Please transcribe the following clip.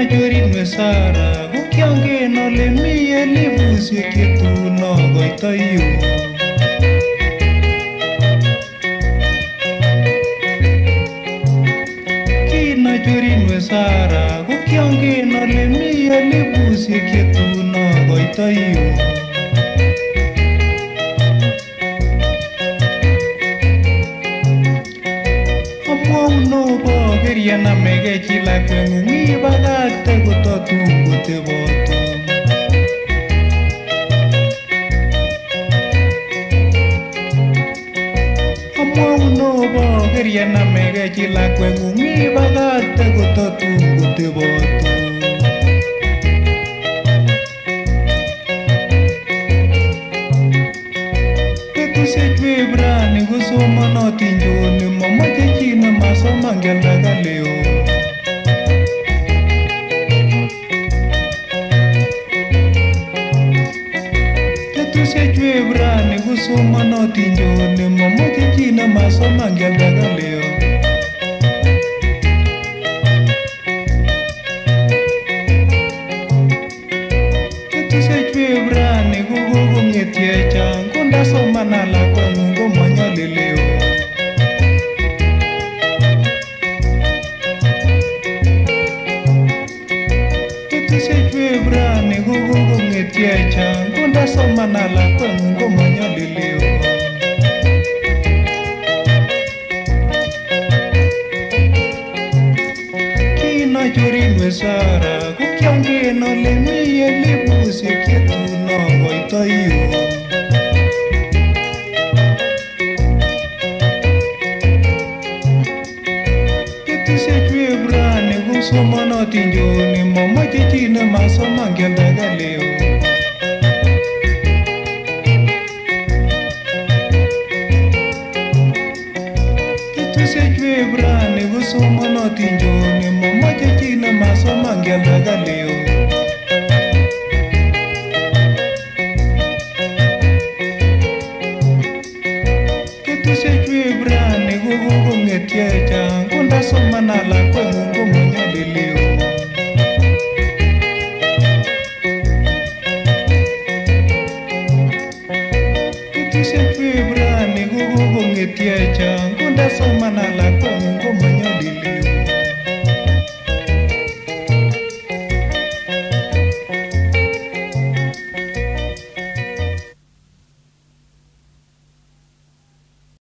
Kinochorinwe Sara ko kiangen ole mi elipusiek chetun akoitoi. Kinochorinwe Sara ko kiangen ole mi elipusiek chetun akoitoi. Namege chila kwengungi bagate kutotu kuteboto. Amwauno bogeria namege chila kwengungi bagate kutotu kuteboto. Petusechwe brani kusomanotin joni mamache china masoma ngeldaga leo. Petusechwe brani kusomanotin joni mamache china masoma ngeldaga leo. Petusechwe brani kukukungetie chang kunda somana lakwa nungo manyali leo. Petusechwe brani kukukungetie chang kunda somana lakwa nungo manyali leo. Kinochorinwe Sara ko kiangen ole mi elipusiek chetun akoitoi. Petusechwe brani kusomanotin joni mamache china masoma ngeldaga leo. Petusechwe brani kusomanotin joni mamache china masoma ngeldaga leo.